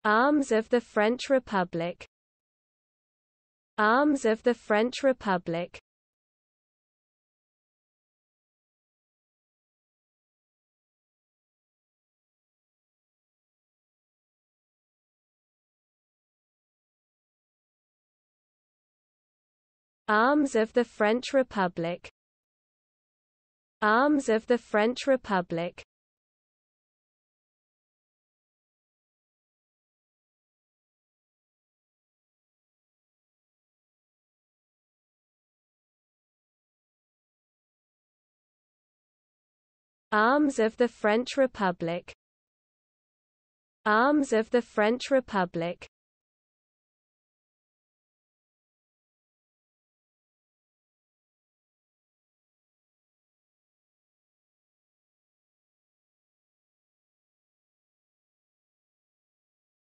Arms of the French Republic. Arms of the French Republic. Arms of the French Republic. Arms of the French Republic. Arms of the French Republic. Arms of the French Republic.